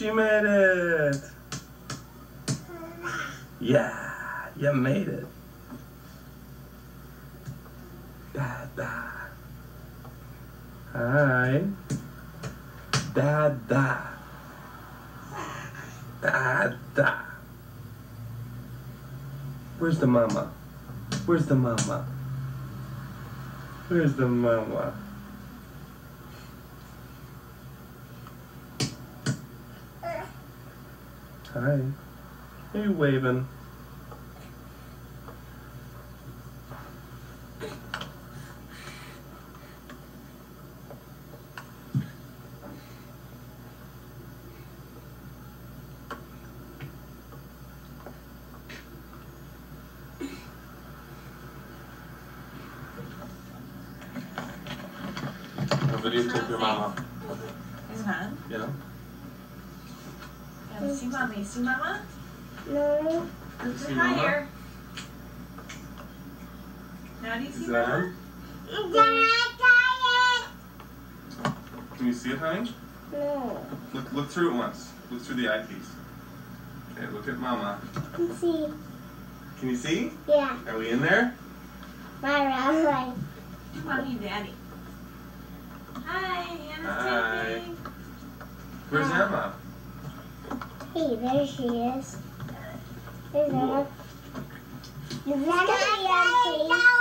You made it. Yeah, you made it. Dada. Hi. Dada. Dada. Where's the mama? Where's the mama? Where's the mama? Hi. Are you waving? A videotape your mama. His hand? Yeah. Yeah, see mommy. See mama? No. Look See higher. Now do you see Is that mama? on? Can you see it, honey? No. Look through it once. Look through the eyepiece. Okay, look at mama. You see? Can you see? Yeah. Are we in there? My Mommy and daddy. Hi, Hannah's Hi. taping. Where's Emma? Hey, there she is. There's Whoa. Emma. You want to be on